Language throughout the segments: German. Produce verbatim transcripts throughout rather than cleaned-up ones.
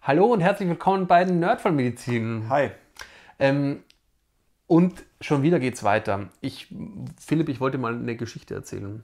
Hallo und herzlich willkommen bei den Nerdfallmedizin. Hi. Ähm, und schon wieder geht's weiter. Ich, Philipp, ich wollte mal eine Geschichte erzählen.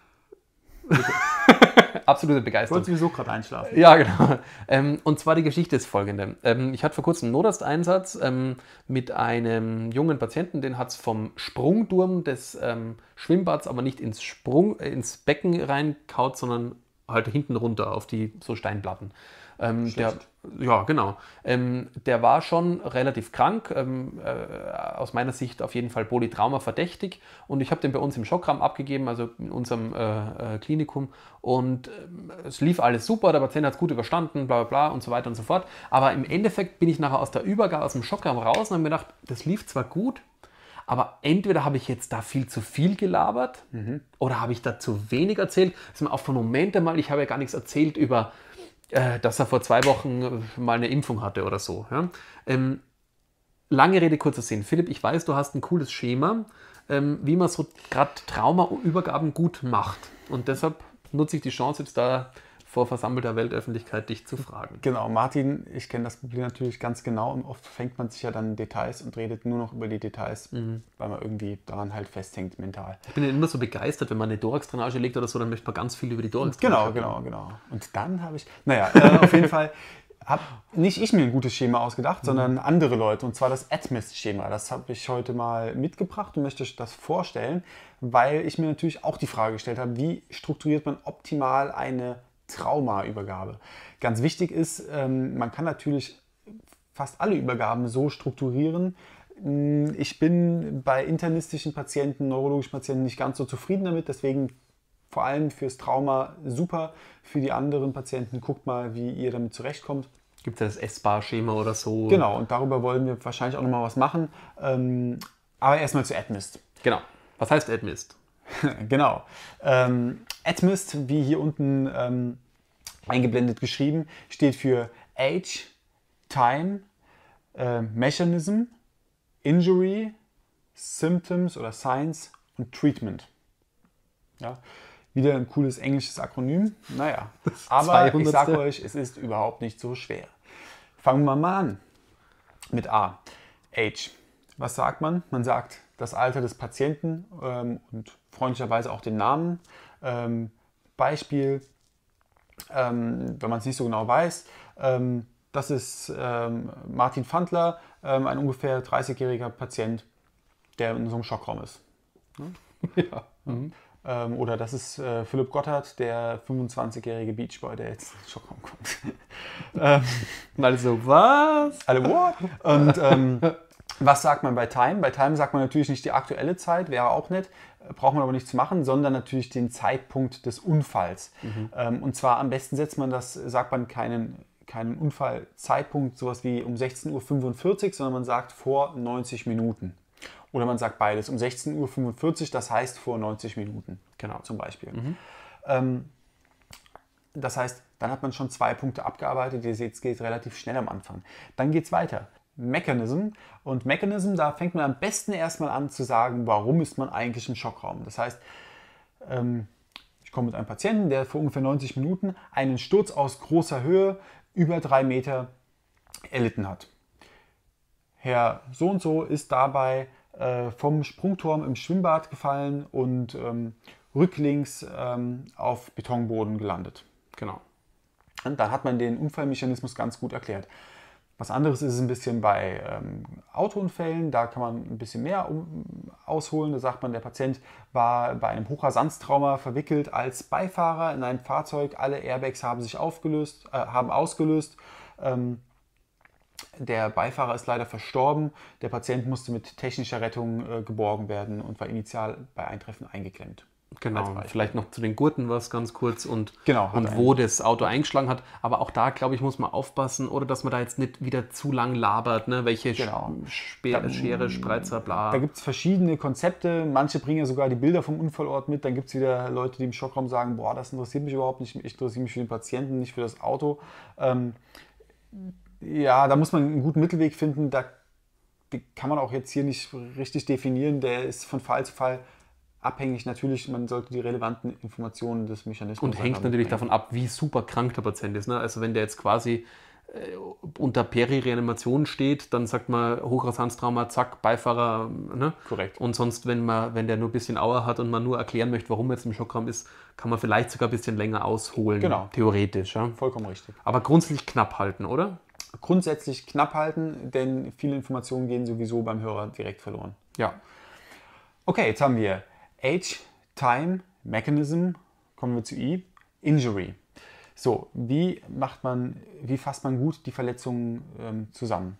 Absolute Ich Begeisterung. wollte sowieso gerade einschlafen. Ja, genau. Ähm, und zwar die Geschichte ist folgende. Ähm, ich hatte vor kurzem einen Notarzteinsatz ähm, mit einem jungen Patienten, den hat es vom Sprungturm des ähm, Schwimmbads aber nicht ins, Sprung, äh, ins Becken reinkaut, sondern halt hinten runter auf die so Steinplatten. Ähm, der, ja, genau. Ähm, der war schon relativ krank, ähm, äh, aus meiner Sicht auf jeden Fall Polytrauma verdächtig. Und ich habe den bei uns im Schockraum abgegeben, also in unserem äh, äh, Klinikum. Und äh, es lief alles super, der Patient hat es gut überstanden, bla bla bla und so weiter und so fort. Aber im Endeffekt bin ich nachher aus der Übergabe, aus dem Schockraum raus und habe mir gedacht, das lief zwar gut, aber entweder habe ich jetzt da viel zu viel gelabert mhm. oder habe ich da zu wenig erzählt. Das ist mir auch von Momente mal, ich habe ja gar nichts erzählt über dass er vor zwei Wochen mal eine Impfung hatte oder so. Ja? Ähm, lange Rede, kurzer Sinn. Philipp, ich weiß, du hast ein cooles Schema, ähm, wie man so gerade Traumaübergaben gut macht. Und deshalb nutze ich die Chance jetzt da vor versammelter Weltöffentlichkeit dich zu fragen. Genau, Martin, ich kenne das Problem natürlich ganz genau und oft fängt man sich ja dann Details und redet nur noch über die Details, mhm. weil man irgendwie daran halt festhängt mental. Ich bin ja immer so begeistert, wenn man eine Thorax-Drainage legt oder so, dann möchte man ganz viel über die Thorax-Drainage. Genau, genau, genau. Und dann habe ich, naja, äh, auf jeden Fall habe nicht ich mir ein gutes Schema ausgedacht, mhm. sondern andere Leute, und zwar das ATMIS-Schema. Das habe ich heute mal mitgebracht und möchte euch das vorstellen, weil ich mir natürlich auch die Frage gestellt habe, wie strukturiert man optimal eine Traumaübergabe. Ganz wichtig ist, ähm, man kann natürlich fast alle Übergaben so strukturieren. Ich bin bei internistischen Patienten, neurologischen Patienten nicht ganz so zufrieden damit, deswegen vor allem fürs Trauma super. Für die anderen Patienten guckt mal, wie ihr damit zurechtkommt. Gibt es ja das S-Bar-Schema oder so? Genau, und darüber wollen wir wahrscheinlich auch nochmal was machen. Ähm, aber erstmal zu ATMIS. Genau. Was heißt ATMIS? Genau. Ähm, ATMIS, wie hier unten ähm, eingeblendet geschrieben, steht für Age, Time, äh, Mechanism, Injury, Symptoms oder Signs und Treatment. Ja, wieder ein cooles englisches Akronym. Naja, aber ich sage euch, es ist überhaupt nicht so schwer. Fangen wir mal an mit A. Age. Was sagt man? Man sagt das Alter des Patienten ähm, und freundlicherweise auch den Namen. Ähm, Beispiel, ähm, wenn man es nicht so genau weiß, ähm, das ist ähm, Martin Fandler, ähm, ein ungefähr dreißigjähriger Patient, der in so einem Schockraum ist. Hm? Ja. Mhm. Ähm, oder das ist äh, Philipp Gotthard, der fünfundzwanzigjährige Beachboy, der jetzt in den Schockraum kommt. ähm, also was? Alle what? Und ähm, was sagt man bei Time? Bei Time sagt man natürlich nicht die aktuelle Zeit, wäre auch nett, braucht man aber nicht zu machen, sondern natürlich den Zeitpunkt des Unfalls. Mhm. Ähm, und zwar am besten setzt man das, sagt man keinen, keinen Unfallzeitpunkt, sowas wie um sechzehn Uhr fünfundvierzig, sondern man sagt vor neunzig Minuten. Oder man sagt beides, um sechzehn Uhr fünfundvierzig, das heißt vor neunzig Minuten, genau, zum Beispiel. Mhm. Ähm, das heißt, dann hat man schon zwei Punkte abgearbeitet, ihr seht, es geht relativ schnell am Anfang. Dann geht es weiter. Mechanism. Und Mechanism, da fängt man am besten erstmal an zu sagen, warum ist man eigentlich im Schockraum. Das heißt, ähm, ich komme mit einem Patienten, der vor ungefähr neunzig Minuten einen Sturz aus großer Höhe über drei Meter erlitten hat. Herr so und so ist dabei äh, vom Sprungturm im Schwimmbad gefallen und ähm, rücklings ähm, auf Betonboden gelandet. Genau. Und dann hat man den Unfallmechanismus ganz gut erklärt. Was anderes ist es ein bisschen bei ähm, Autounfällen, da kann man ein bisschen mehr um, ausholen. Da sagt man, der Patient war bei einem Hochrasanztrauma verwickelt als Beifahrer in einem Fahrzeug. Alle Airbags haben sich aufgelöst, äh, haben ausgelöst. Ähm, der Beifahrer ist leider verstorben. Der Patient musste mit technischer Rettung äh, geborgen werden und war initial bei Eintreffen eingeklemmt. Genau, vielleicht noch zu den Gurten was ganz kurz und, genau, und wo das Auto eingeschlagen hat. Aber auch da, glaube ich, muss man aufpassen, oder dass man da jetzt nicht wieder zu lang labert, ne? Welche genau. Spe- Schere, Spreizer, bla. Da gibt es verschiedene Konzepte. Manche bringen ja sogar die Bilder vom Unfallort mit. Dann gibt es wieder Leute, die im Schockraum sagen, boah, das interessiert mich überhaupt nicht. Ich interessiere mich für den Patienten, nicht für das Auto. Ähm, ja, da muss man einen guten Mittelweg finden. Da kann man auch jetzt hier nicht richtig definieren. Der ist von Fall zu Fall abhängig. Natürlich, man sollte die relevanten Informationen des Mechanismus und hängt natürlich davon ab, wie super krank der Patient ist. Ne? Also wenn der jetzt quasi äh, unter Peri-Reanimation steht, dann sagt man Hochrasanztrauma, zack, Beifahrer. Ne? Korrekt. Und sonst, wenn man, wenn der nur ein bisschen Auer hat und man nur erklären möchte, warum er jetzt im Schockraum ist, kann man vielleicht sogar ein bisschen länger ausholen. Genau. Theoretisch. Ja? Vollkommen richtig. Aber grundsätzlich knapp halten, oder? Grundsätzlich knapp halten, denn viele Informationen gehen sowieso beim Hörer direkt verloren. Ja. Okay, jetzt haben wir Age, Time, Mechanism, kommen wir zu I, Injury. So, wie macht man, wie fasst man gut die Verletzungen ähm, zusammen?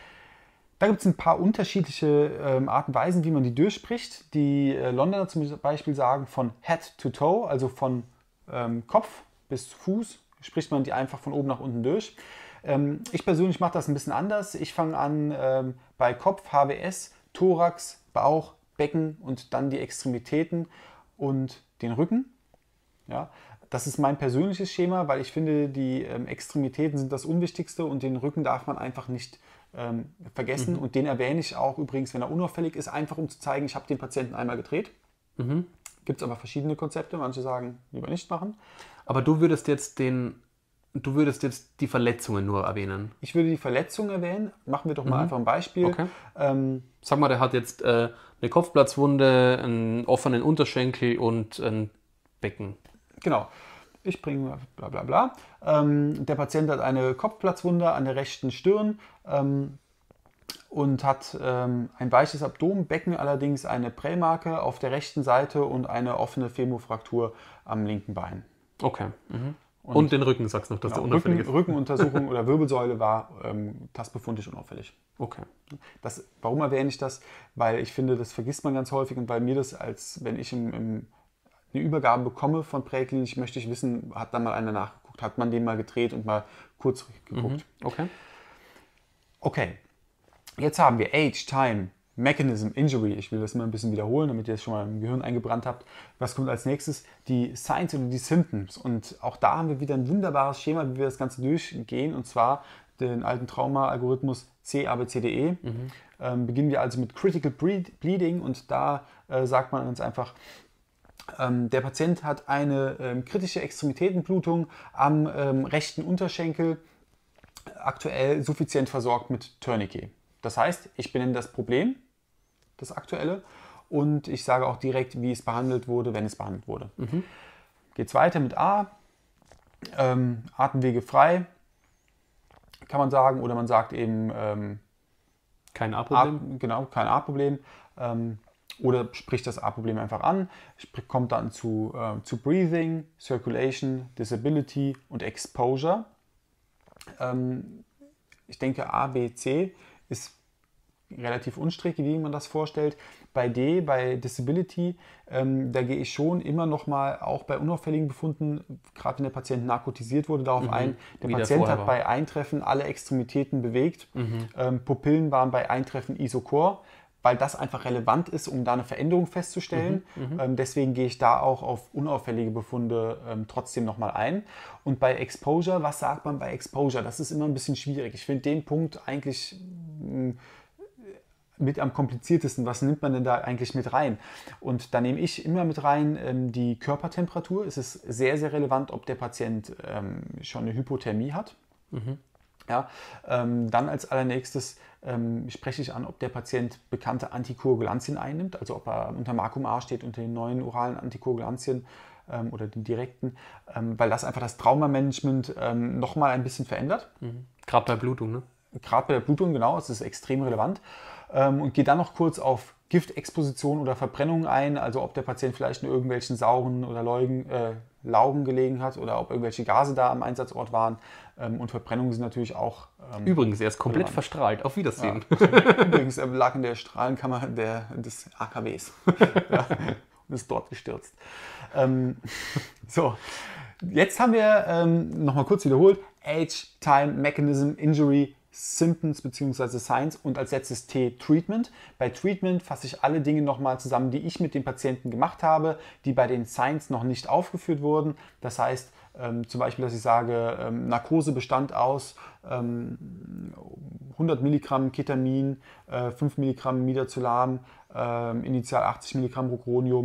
Da gibt es ein paar unterschiedliche ähm, Arten und Weisen, wie man die durchspricht. Die äh, Londoner zum Beispiel sagen von Head to Toe, also von ähm, Kopf bis Fuß, spricht man die einfach von oben nach unten durch. Ähm, ich persönlich mache das ein bisschen anders. Ich fange an ähm, bei Kopf, H W S, Thorax, Bauch, Becken und dann die Extremitäten und den Rücken. Ja, das ist mein persönliches Schema, weil ich finde, die ähm, Extremitäten sind das Unwichtigste und den Rücken darf man einfach nicht ähm, vergessen. Mhm. Und den erwähne ich auch übrigens, wenn er unauffällig ist, einfach um zu zeigen, ich habe den Patienten einmal gedreht. Mhm. Gibt es aber verschiedene Konzepte, manche sagen, lieber nicht machen. Aber du würdest jetzt den, du würdest jetzt die Verletzungen nur erwähnen? Ich würde die Verletzungen erwähnen. Machen wir doch mal mhm. einfach ein Beispiel. Okay. Ähm, Sag mal, der hat jetzt äh, eine Kopfplatzwunde, einen offenen Unterschenkel und ein Becken. Genau. Ich bringe bla bla bla. Ähm, der Patient hat eine Kopfplatzwunde an der rechten Stirn ähm, und hat ähm, ein weiches Abdomen, Becken allerdings eine Prellmarke auf der rechten Seite und eine offene Femofraktur am linken Bein. Okay. Mhm. Und, und den Rücken, sagst du noch, dass genau, der unauffällig Rücken, ist. Rückenuntersuchung oder Wirbelsäule war ähm, tastbefundlich unauffällig. Okay. Das, warum erwähne ich das? Weil ich finde, das vergisst man ganz häufig und weil mir das, als wenn ich im, im eine Übergabe bekomme von Präklinisch, möchte ich wissen, hat da mal einer nachgeguckt, hat man den mal gedreht und mal kurz geguckt. Mhm. Okay. Okay, jetzt haben wir Age, Time, Mechanism, Injury. Ich will das mal ein bisschen wiederholen, damit ihr das schon mal im Gehirn eingebrannt habt. Was kommt als nächstes? Die Signs oder die Symptoms. Und auch da haben wir wieder ein wunderbares Schema, wie wir das Ganze durchgehen, und zwar den alten Trauma-Algorithmus C A B C D E. Mhm. Ähm, beginnen wir also mit Critical Bleeding und da äh, sagt man uns einfach, Ähm, der Patient hat eine ähm, kritische Extremitätenblutung am ähm, rechten Unterschenkel, aktuell suffizient versorgt mit Tourniquet. Das heißt, ich benenne das Problem, das aktuelle, und ich sage auch direkt, wie es behandelt wurde, wenn es behandelt wurde. Mhm. Geht es weiter mit A, ähm, Atemwege frei, kann man sagen, oder man sagt eben ähm, kein A-Problem. A, genau, kein A-Problem. Ähm, Oder spricht das A-Problem einfach an, kommt dann zu, äh, zu Breathing, Circulation, Disability und Exposure. Ähm, ich denke, A, B, C ist relativ unstrittig, wie man das vorstellt. Bei D, bei Disability, ähm, da gehe ich schon immer noch mal, auch bei unauffälligen Befunden, gerade wenn der Patient narkotisiert wurde, darauf mhm. ein, der wie Patient hat war. bei Eintreffen alle Extremitäten bewegt, mhm. ähm, Pupillen waren bei Eintreffen isochor, weil das einfach relevant ist, um da eine Veränderung festzustellen. Mhm, ähm, deswegen gehe ich da auch auf unauffällige Befunde ähm, trotzdem nochmal ein. Und bei Exposure, was sagt man bei Exposure? Das ist immer ein bisschen schwierig. Ich finde den Punkt eigentlich mh, mit am kompliziertesten. Was nimmt man denn da eigentlich mit rein? Und da nehme ich immer mit rein ähm, die Körpertemperatur. Es ist sehr, sehr relevant, ob der Patient ähm, schon eine Hypothermie hat. Mhm. Ja, ähm, dann als allernächstes ähm, spreche ich an, ob der Patient bekannte Antikoagulantien einnimmt, also ob er unter Markum A steht, unter den neuen oralen Antikoagulantien ähm, oder den direkten, ähm, weil das einfach das Traumamanagement ähm, nochmal ein bisschen verändert. Mhm. Gerade bei Blutung, ne? Gerade bei der Blutung, genau, es ist extrem relevant. Ähm, und gehe dann noch kurz auf Giftexposition oder Verbrennung ein, also ob der Patient vielleicht in irgendwelchen sauren oder Leugen, äh, Laugen gelegen hat oder ob irgendwelche Gase da am Einsatzort waren. Ähm, und Verbrennungen sind natürlich auch... Ähm, Übrigens, er ist komplett relevant. Verstrahlt. Auf Wiedersehen. Ja. Übrigens, er lag in der Strahlenkammer der, des A K Ws ja, und ist dort gestürzt. Ähm, so, jetzt haben wir ähm, nochmal kurz wiederholt. Age, Time, Mechanism, Injury, Symptoms bzw. Signs und als letztes T, Treatment. Bei Treatment fasse ich alle Dinge nochmal zusammen, die ich mit dem Patienten gemacht habe, die bei den Signs noch nicht aufgeführt wurden. Das heißt ähm, zum Beispiel, dass ich sage, ähm, Narkose bestand aus ähm, hundert Milligramm Ketamin, äh, fünf Milligramm Midazolam, äh, initial achtzig Milligramm Rocuronium,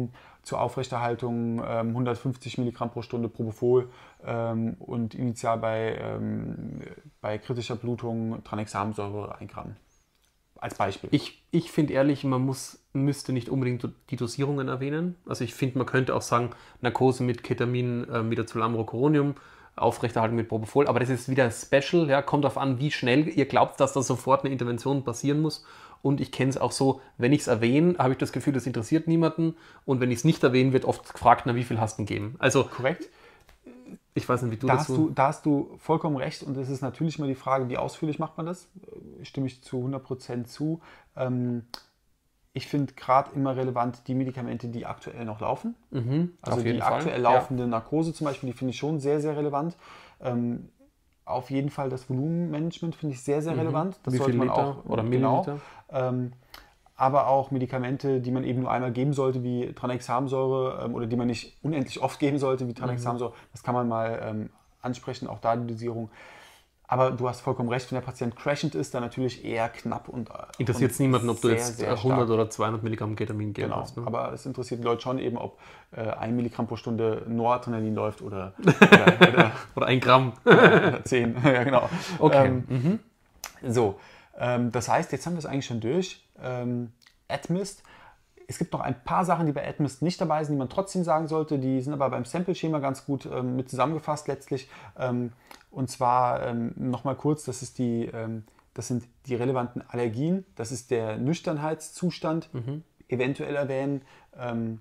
zur Aufrechterhaltung ähm, hundertfünfzig Milligramm pro Stunde Propofol ähm, und initial bei, ähm, bei kritischer Blutung Tranexamsäure ein Gramm. Als Beispiel. Ich, ich finde ehrlich, man muss, müsste nicht unbedingt die Dosierungen erwähnen. Also ich finde, man könnte auch sagen, Narkose mit Ketamin, äh, Midazolam, Rocuronium, Aufrechterhaltung mit Propofol, aber das ist wieder special, ja, kommt darauf an, wie schnell ihr glaubt, dass da sofort eine Intervention passieren muss. Und ich kenne es auch so, wenn ich es erwähne, habe ich das Gefühl, das interessiert niemanden. Und wenn ich es nicht erwähne, wird oft gefragt, na, wie viel hast du denn gegeben? Also, korrekt. Ich weiß nicht, wie du da dazu... Hast du, da hast du vollkommen recht und es ist natürlich immer die Frage, wie ausführlich macht man das? Stimme ich zu hundert Prozent zu. Ähm, ich finde gerade immer relevant die Medikamente, die aktuell noch laufen. Mhm, also auf jeden die Fall. aktuell laufende ja. Narkose zum Beispiel, die finde ich schon sehr, sehr relevant. Ähm, auf jeden Fall das Volumenmanagement finde ich sehr, sehr relevant. Das wie sollte viel man Liter auch, oder Milliliter? Genau, ähm, aber auch Medikamente, die man eben nur einmal geben sollte, wie Tranexamsäure ähm, oder die man nicht unendlich oft geben sollte, wie Tranexamsäure. Mhm. Das kann man mal ähm, ansprechen, auch da die Dosierung. Aber du hast vollkommen recht, wenn der Patient crashend ist, dann natürlich eher knapp und interessiert es niemanden, ob du sehr, jetzt sehr hundert stark. oder zweihundert Milligramm Ketamin geben genau. hast. Ne? Aber es interessiert die Leute schon eben, ob äh, ein Milligramm pro Stunde Noradrenalin läuft oder, oder, oder, oder ein Gramm. oder zehn. Ja, genau. Okay. Ähm, mhm. So, ähm, das heißt, jetzt haben wir es eigentlich schon durch. Ähm, Admist. Es gibt noch ein paar Sachen, die bei Admist nicht dabei sind, die man trotzdem sagen sollte. Die sind aber beim Sample-Schema ganz gut ähm, mit zusammengefasst letztlich. Ähm, und zwar ähm, nochmal kurz, das, ist die, ähm, das sind die relevanten Allergien. Das ist der Nüchternheitszustand, mhm. eventuell erwähnen. Ähm,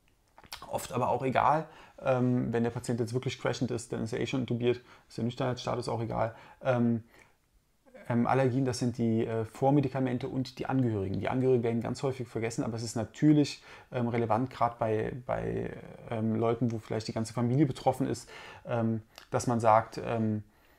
oft aber auch egal. Ähm, wenn der Patient jetzt wirklich crashend ist, dann ist er eh schon intubiert. Ist der Nüchternheitsstatus auch egal. Ähm, Ähm, Allergien, das sind die äh, Vormedikamente und die Angehörigen. Die Angehörigen werden ganz häufig vergessen, aber es ist natürlich ähm, relevant, gerade bei, bei ähm, Leuten, wo vielleicht die ganze Familie betroffen ist, ähm, dass man sagt, ähm,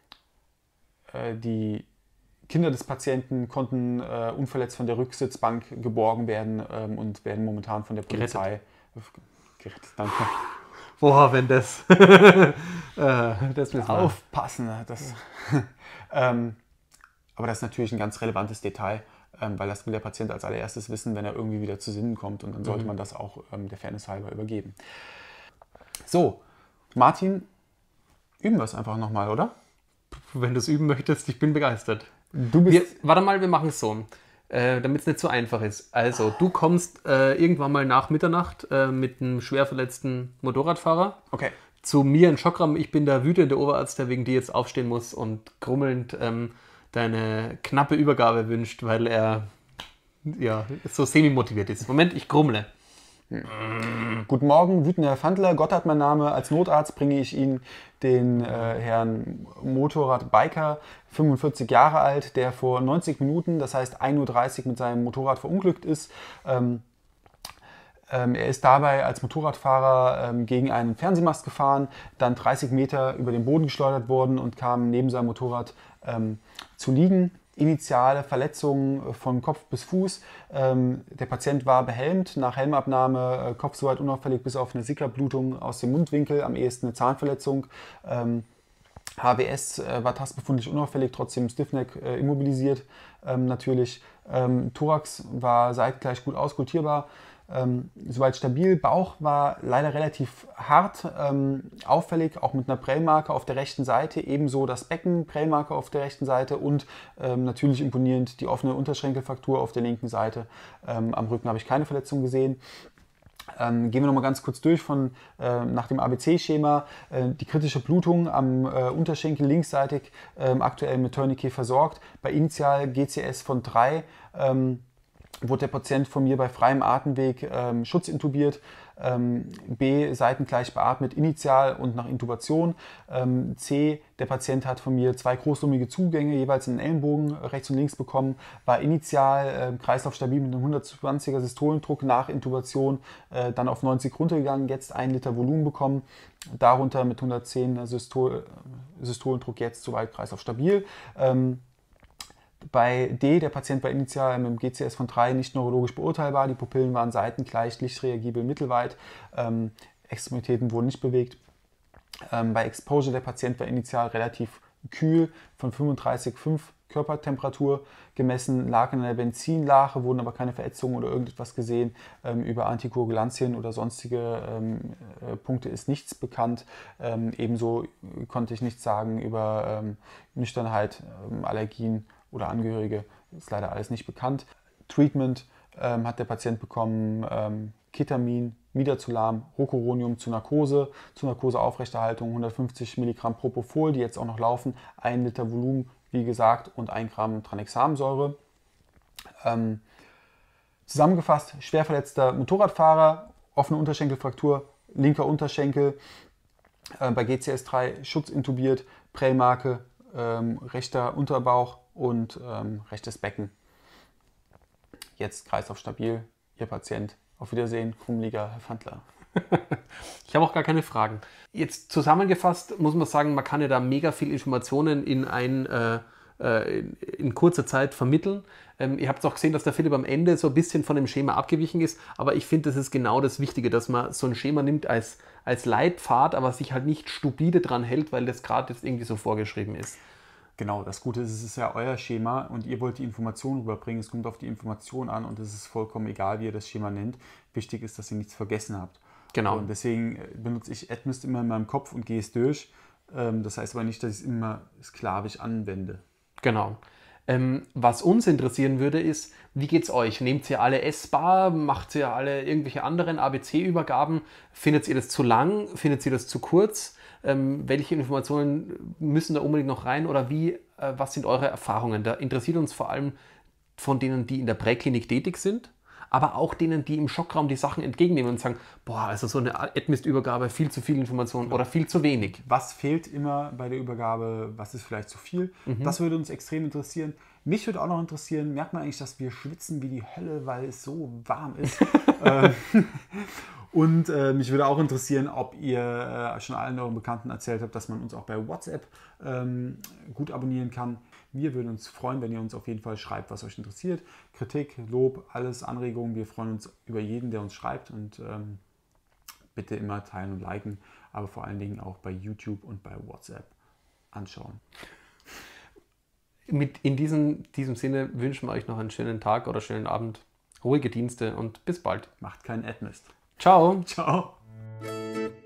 äh, die Kinder des Patienten konnten äh, unverletzt von der Rücksitzbank geborgen werden ähm, und werden momentan von der Polizei gerettet. gerettet danke. Boah, wenn das... äh, das müssen wir aufpassen. Das, ähm, Aber das ist natürlich ein ganz relevantes Detail, ähm, weil das will der Patient als allererstes wissen, wenn er irgendwie wieder zu Sinnen kommt. Und dann sollte mhm. man das auch ähm, der Fairness halber übergeben. So, Martin, üben wir es einfach nochmal, oder? Wenn du es üben möchtest, ich bin begeistert. Du bist... Wir, warte mal, wir machen es so, äh, damit es nicht so einfach ist. Also, du kommst äh, irgendwann mal nach Mitternacht äh, mit einem schwer verletzten Motorradfahrer. Okay. Zu mir in Schokram. Ich bin der wütende Oberarzt, der wegen dir jetzt aufstehen muss und grummelnd... Ähm, deine knappe Übergabe wünscht, weil er ja, so semi-motiviert ist. Moment, ich grummle. Hm. Guten Morgen, wütender Fandler. Gott hat mein Name. Als Notarzt bringe ich Ihnen den äh, Herrn Motorradbiker, fünfundvierzig Jahre alt, der vor neunzig Minuten, das heißt ein Uhr dreißig, mit seinem Motorrad verunglückt ist. Ähm, ähm, er ist dabei als Motorradfahrer ähm, gegen einen Fernsehmast gefahren, dann dreißig Meter über den Boden geschleudert worden und kam neben seinem Motorrad ähm, zu liegen. Initiale Verletzungen von Kopf bis Fuß. Ähm, der Patient war behelmt. Nach Helmabnahme äh, Kopf soweit unauffällig bis auf eine Sickerblutung aus dem Mundwinkel, am ehesten eine Zahnverletzung. Ähm, H W S äh, war tastbefundlich unauffällig, trotzdem Stiffneck äh, immobilisiert ähm, natürlich. Ähm, Thorax war seitgleich gut auskultierbar. Ähm, soweit stabil. Bauch war leider relativ hart, ähm, auffällig, auch mit einer Prellmarke auf der rechten Seite. Ebenso das Becken, Prellmarke auf der rechten Seite und ähm, natürlich imponierend die offene Unterschenkelfraktur auf der linken Seite. Ähm, am Rücken habe ich keine Verletzung gesehen. Ähm, gehen wir noch mal ganz kurz durch von, äh, nach dem A B C-Schema. Äh, die kritische Blutung am äh, Unterschenkel linksseitig äh, aktuell mit Tourniquet versorgt. Bei Initial G C S von drei ähm, wurde der Patient von mir bei freiem Atemweg ähm, schutzintubiert, ähm, B, seitengleich beatmet initial und nach Intubation, ähm, C, der Patient hat von mir zwei großlumige Zugänge, jeweils in den Ellenbogen rechts und links bekommen, war initial äh, kreislaufstabil mit einem hundertzwanziger Systolendruck, nach Intubation äh, dann auf neunzig runtergegangen, jetzt ein Liter Volumen bekommen, darunter mit hundertzehn Systol, Systolendruck jetzt soweit kreislaufstabil. Ähm, Bei D, der Patient war initial mit dem G C S von drei nicht neurologisch beurteilbar. Die Pupillen waren seitengleich, lichtreagibel, mittelweit. Ähm, Extremitäten wurden nicht bewegt. Ähm, bei Exposure, der Patient war initial relativ kühl, von fünfunddreißig Komma fünf Körpertemperatur gemessen, lag in einer Benzinlache, wurden aber keine Verätzungen oder irgendetwas gesehen. Ähm, über Antikoagulantien oder sonstige ähm, äh, Punkte ist nichts bekannt. Ähm, ebenso konnte ich nichts sagen über ähm, Nüchternheit, ähm, Allergien oder Angehörige. Ist leider alles nicht bekannt. Treatment ähm, hat der Patient bekommen, ähm, Ketamin, Midazolam, Rocuronium zur Narkose, zur Narkoseaufrechterhaltung hundertfünfzig Milligramm Propofol, die jetzt auch noch laufen, ein Liter Volumen, wie gesagt, und ein Gramm Tranexamsäure. Ähm, zusammengefasst, schwer verletzter Motorradfahrer, offene Unterschenkelfraktur, linker Unterschenkel, äh, bei G C S drei schutzintubiert, Prellmarke, ähm, rechter Unterbauch und ähm, rechtes Becken. Jetzt Kreislauf stabil, Ihr Patient. Auf Wiedersehen, Krummliger Herr Fandler. Ich habe auch gar keine Fragen. Jetzt zusammengefasst muss man sagen, man kann ja da mega viel Informationen in, ein, äh, in, in kurzer Zeit vermitteln. Ähm, ihr habt auch gesehen, dass der Philipp am Ende so ein bisschen von dem Schema abgewichen ist, aber ich finde, das ist genau das Wichtige, dass man so ein Schema nimmt als, als Leitpfad, aber sich halt nicht stupide dran hält, weil das gerade jetzt irgendwie so vorgeschrieben ist. Genau, das Gute ist, es ist ja euer Schema und ihr wollt die Information rüberbringen. Es kommt auf die Information an und es ist vollkommen egal, wie ihr das Schema nennt. Wichtig ist, dass ihr nichts vergessen habt. Genau. Und deswegen benutze ich Atmist immer in meinem Kopf und gehe es durch. Das heißt aber nicht, dass ich es immer sklavisch anwende. Genau. Ähm, was uns interessieren würde, ist, wie geht's euch? Nehmt ihr alle S-Bar? Macht ihr alle irgendwelche anderen A B C-Übergaben? Findet ihr das zu lang? Findet ihr das zu kurz? Ähm, welche Informationen müssen da unbedingt noch rein? Oder wie, äh, was sind eure Erfahrungen? Da interessiert uns vor allem von denen, die in der Präklinik tätig sind, aber auch denen, die im Schockraum die Sachen entgegennehmen und sagen, boah, also so eine Atmist-Übergabe, viel zu viel Information oder viel zu wenig. Was fehlt immer bei der Übergabe? Was ist vielleicht zu viel? Mhm. Das würde uns extrem interessieren. Mich würde auch noch interessieren, merkt man eigentlich, dass wir schwitzen wie die Hölle, weil es so warm ist? Und äh, mich würde auch interessieren, ob ihr äh, schon allen euren Bekannten erzählt habt, dass man uns auch bei WhatsApp ähm, gut abonnieren kann. Wir würden uns freuen, wenn ihr uns auf jeden Fall schreibt, was euch interessiert. Kritik, Lob, alles, Anregungen. Wir freuen uns über jeden, der uns schreibt. Und ähm, bitte immer teilen und liken, aber vor allen Dingen auch bei YouTube und bei WhatsApp anschauen. Mit in diesem, diesem Sinne wünschen wir euch noch einen schönen Tag oder schönen Abend, ruhige Dienste und bis bald. Macht keinen Atmist. Ciao. Ciao.